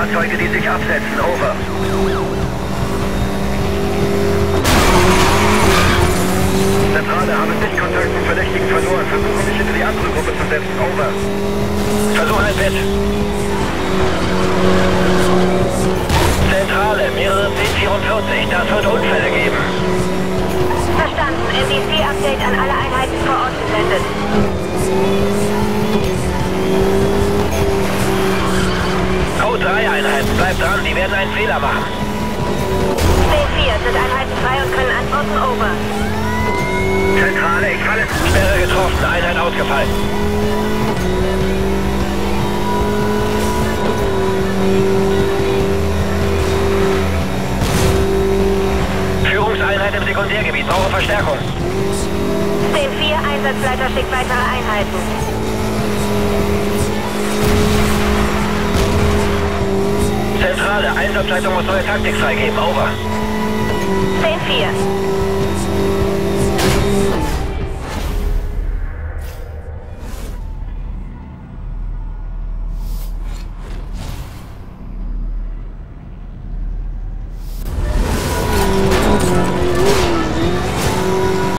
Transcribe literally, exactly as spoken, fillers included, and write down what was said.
Fahrzeuge, die sich absetzen. Over. Zentrale, haben Sichtkontakt zum Verdächtigen verloren. Versuchen sich hinter die andere Gruppe zu setzen. Over. Versuch ein Bett. Zentrale, mehrere C vierundvierzig. Das wird Unfälle geben. Verstanden. N B C-Update an alle Einheiten vor Ort gesendet. Code drei Einheiten. Bleibt dran, die werden einen Fehler machen. C vier, sind Einheiten frei und können antworten. Over. Zentrale, ich falle. Sperre getroffen, Einheit ausgefallen. Führungseinheit im Sekundärgebiet, brauche Verstärkung. zehn vier, Einsatzleiter schickt weitere Einheiten. Zentrale, Einsatzleitung muss neue Taktik freigeben. Over. zehn vier.